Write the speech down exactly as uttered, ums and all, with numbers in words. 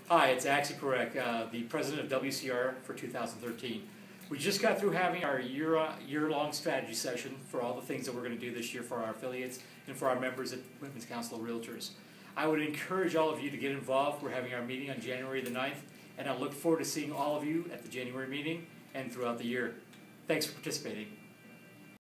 Hi, it's Axie Parek, uh, the president of W C R for two thousand thirteen. We just got through having our year, uh, year-long strategy session for all the things that we're going to do this year for our affiliates and for our members at Women's Council of Realtors. I would encourage all of you to get involved. We're having our meeting on January the ninth, and I look forward to seeing all of you at the January meeting and throughout the year. Thanks for participating.